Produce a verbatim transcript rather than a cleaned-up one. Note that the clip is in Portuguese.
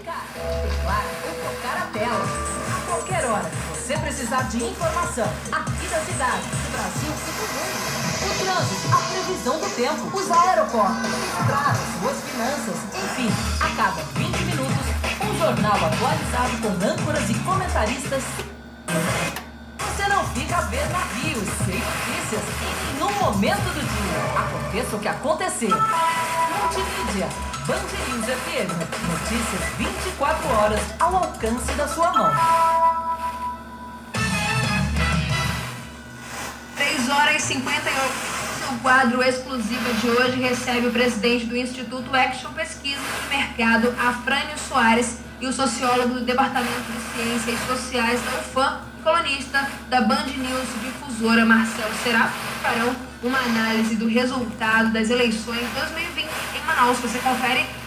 clicar, teclar ou tocar a tela. A qualquer hora que você precisar de informação aqui da cidade, do Brasil e do mundo. O trânsito, a previsão do tempo, os aeroportos, estradas, suas finanças, enfim, a cada vinte minutos, um jornal atualizado com âncoras e comentaristas. Você não fica a ver navios sem notícias em nenhum momento do dia. Aconteça o que acontecer. Multimídia, Band News F M, notícias vinte e quatro horas ao alcance da sua mão. três horas e cinquenta e oito. O quadro exclusivo de hoje recebe o presidente do Instituto Action Pesquisa de Mercado, Afrânio Soares, e o sociólogo do Departamento de Ciências Sociais da U F A M, colunista da Band News Difusora, Marcelo Serafim, farão uma análise do resultado das eleições dois mil e vinte em Manaus. Você confere